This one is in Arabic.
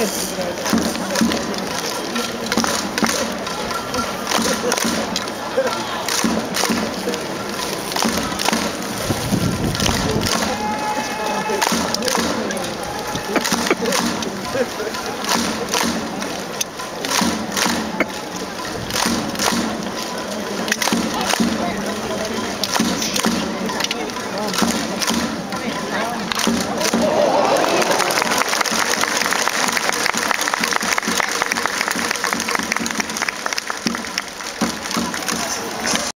返してくれないと。